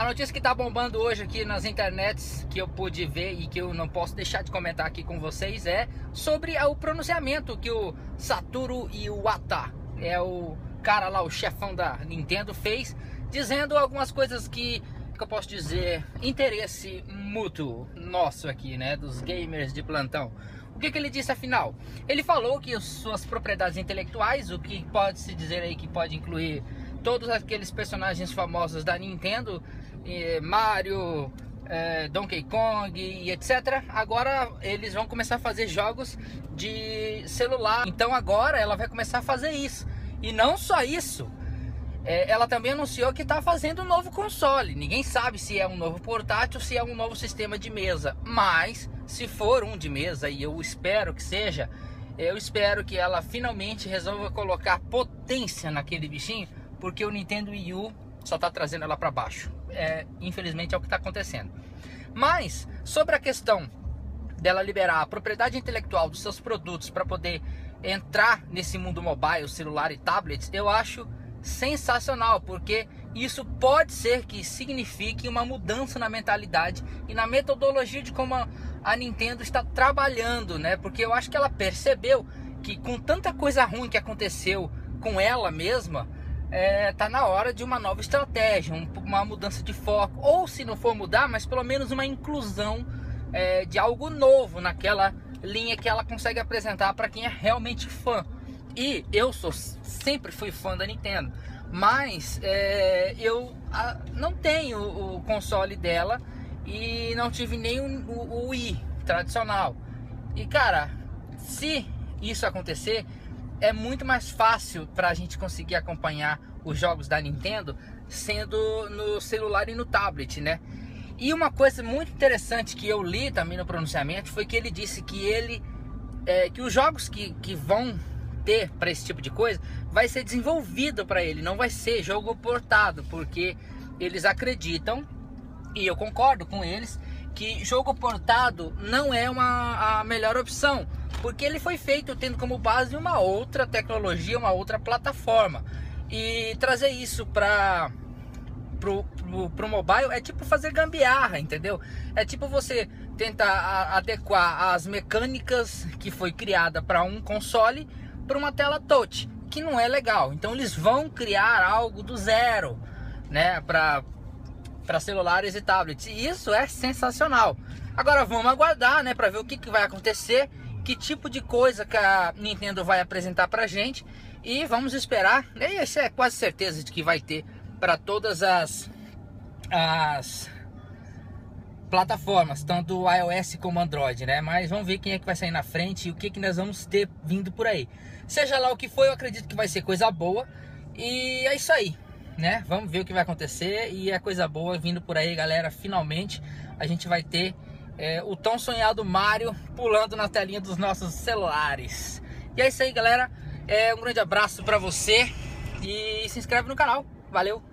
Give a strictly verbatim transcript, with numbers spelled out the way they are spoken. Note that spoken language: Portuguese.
notícia que tá bombando hoje aqui nas internets, que eu pude ver e que eu não posso deixar de comentar aqui com vocês, é sobre o pronunciamento que o Satoru Iwata, é o cara lá, o chefão da Nintendo, fez, dizendo algumas coisas que, que eu posso dizer, interesse mútuo nosso aqui, né, dos gamers de plantão. O que que ele disse afinal? Ele falou que as suas propriedades intelectuais, o que pode se dizer aí que pode incluir todos aqueles personagens famosos da Nintendo, eh, Mario, eh, Donkey Kong e etcétera. Agora eles vão começar a fazer jogos de celular. Então agora ela vai começar a fazer isso. E não só isso, eh, ela também anunciou que está fazendo um novo console. Ninguém sabe se é um novo portátil ou se é um novo sistema de mesa. Mas se for um de mesa, e eu espero que seja, eu espero que ela finalmente resolva colocar potência naquele bichinho, porque o Nintendo Wii U só está trazendo ela para baixo. É, infelizmente é o que está acontecendo. Mas sobre a questão dela liberar a propriedade intelectual dos seus produtos para poder entrar nesse mundo mobile, celular e tablets, eu acho sensacional, porque isso pode ser que signifique uma mudança na mentalidade e na metodologia de como a, a Nintendo está trabalhando, né? Porque eu acho que ela percebeu que com tanta coisa ruim que aconteceu com ela mesma, É, tá na hora de uma nova estratégia, um, uma mudança de foco, ou se não for mudar, mas pelo menos uma inclusão é, de algo novo naquela linha que ela consegue apresentar para quem é realmente fã. E eu sou, sempre fui fã da Nintendo, mas é, eu a, não tenho o console dela e não tive nem o, o, o Wii tradicional. E cara, se isso acontecer, é muito mais fácil para a gente conseguir acompanhar os jogos da Nintendo sendo no celular e no tablet, né? E uma coisa muito interessante que eu li também no pronunciamento foi que ele disse que ele é, que os jogos que, que vão ter para esse tipo de coisa vai ser desenvolvido para ele, não vai ser jogo portado, porque eles acreditam, e eu concordo com eles, que jogo portado não é uma, a melhor opção, porque ele foi feito tendo como base uma outra tecnologia, uma outra plataforma. E trazer isso para pro, pro, pro mobile é tipo fazer gambiarra, entendeu? É tipo você tentar adequar as mecânicas que foi criada para um console para uma tela touch, que não é legal. Então eles vão criar algo do zero, né, para para celulares e tablets. E isso é sensacional. Agora vamos aguardar, né, para ver o que, que vai acontecer, que tipo de coisa que a Nintendo vai apresentar pra gente, e vamos esperar, né? Isso é quase certeza de que vai ter para todas as as plataformas, tanto o iOS como Android, né? Mas vamos ver quem é que vai sair na frente e o que que nós vamos ter vindo por aí. Seja lá o que for, eu acredito que vai ser coisa boa, e é isso aí, né? Vamos ver o que vai acontecer, e é coisa boa vindo por aí, galera. Finalmente a gente vai ter É, o tão sonhado Mario pulando na telinha dos nossos celulares. E é isso aí, galera. É, um grande abraço pra você e se inscreve no canal. Valeu!